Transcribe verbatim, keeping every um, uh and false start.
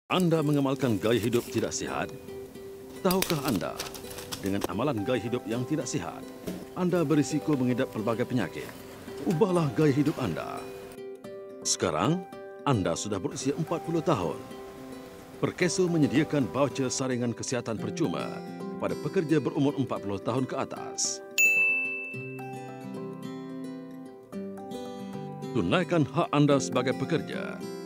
Anda mengamalkan gaya hidup tidak sihat? Tahukah Anda, dengan amalan gaya hidup yang tidak sihat, Anda berisiko mengidap pelbagai penyakit. Ubahlah gaya hidup Anda. Sekarang, Anda sudah berusia empat puluh tahun. Perkeso menyediakan voucher saringan kesihatan percuma kepada pekerja berumur empat puluh tahun ke atas. Tunaikan hak Anda sebagai pekerja.